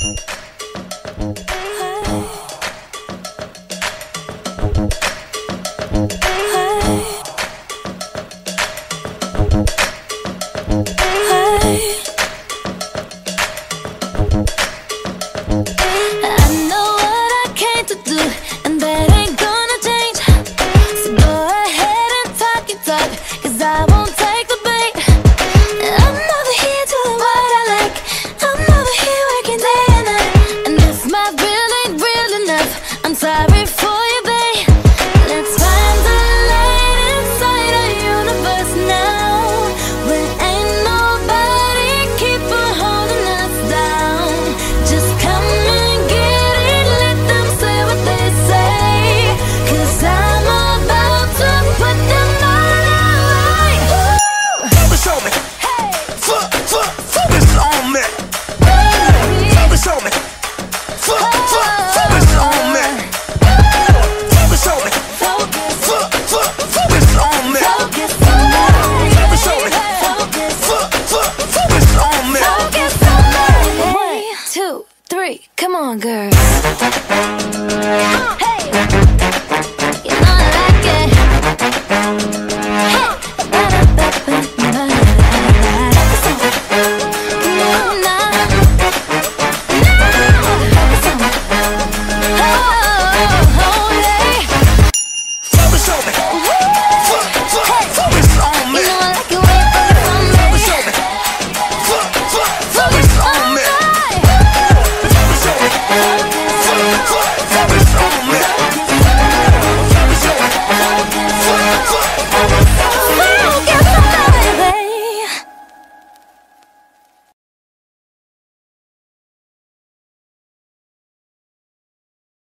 I'm sorry for you, babe. Let's find the light inside our universe now, where ain't nobody keeping holding us down. Just come and get it, let them say what they say, 'cause I'm about to put them all away. Focus on me. Hey. Focus on me. Focus on me. Focus on me. Focus on me. Focus on me. Focus on me. Focus on me. Focus on me. Focus on me. 1, 2, 3, come on, girls.